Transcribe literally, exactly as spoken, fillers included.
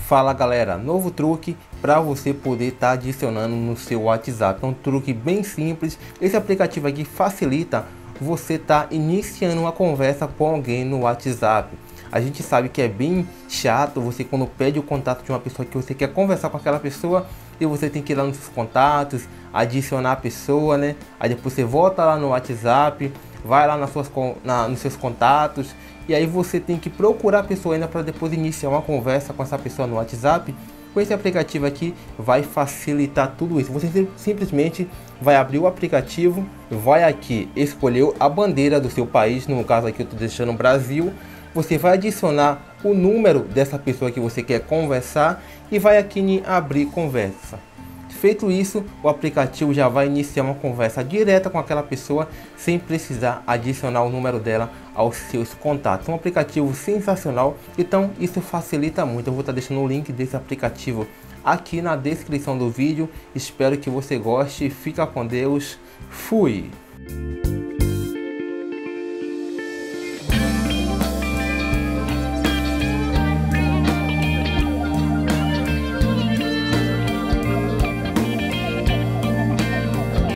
Fala galera, novo truque para você poder estar tá adicionando no seu WhatsApp. É um truque bem simples. Esse aplicativo aqui facilita você estar tá iniciando uma conversa com alguém no WhatsApp. A gente sabe que é bem chato você quando pede o contato de uma pessoa que você quer conversar com aquela pessoa e você tem que ir lá nos seus contatos, adicionar a pessoa, né? Aí depois você volta lá no WhatsApp, vai lá nas suas, na, nos seus contatos e aí você tem que procurar a pessoa ainda para depois iniciar uma conversa com essa pessoa no WhatsApp. Com esse aplicativo aqui vai facilitar tudo isso. Você simplesmente vai abrir o aplicativo, vai aqui escolher a bandeira do seu país, no caso aqui eu estou deixando o Brasil. Você vai adicionar o número dessa pessoa que você quer conversar e vai aqui em abrir conversa. Feito isso, o aplicativo já vai iniciar uma conversa direta com aquela pessoa sem precisar adicionar o número dela aos seus contatos. É um aplicativo sensacional, então isso facilita muito. Eu vou estar deixando o link desse aplicativo aqui na descrição do vídeo. Espero que você goste. Fica com Deus. Fui!